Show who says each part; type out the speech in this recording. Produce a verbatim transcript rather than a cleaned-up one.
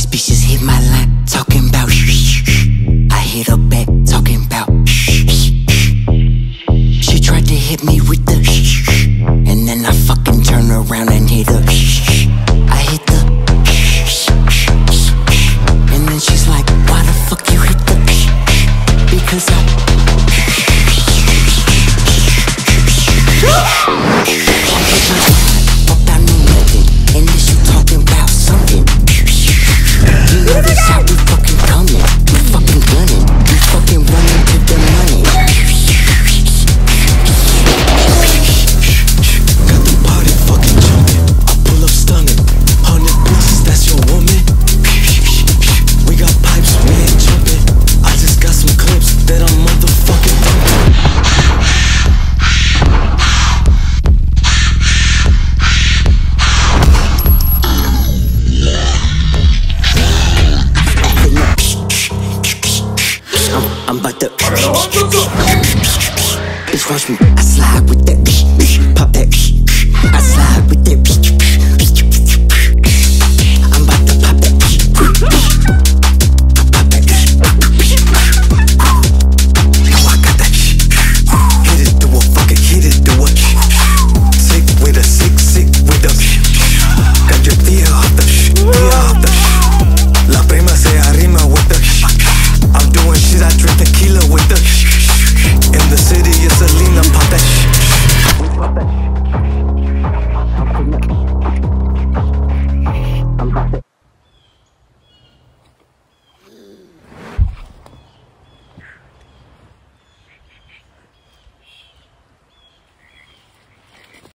Speaker 1: bitch just hit my line, talking about shh. I hit her back, talking about shh. She tried to hit me with the shh, and then I fucking turn around and hit her shh. I hit the shh, and then she's like, why the fuck you hit the shh? Because I fucked, I knew nothing, and this you talking about something. You know this how we fucking coming, we fucking gunning, we fucking running to the money. Got the party fucking jumping, I pull up stunning, hundred bitches, that's your woman. We got pipes, we ain't jumping, I just got some clips that I'm motherfucking thumping. I'm about to bitch, watch me. I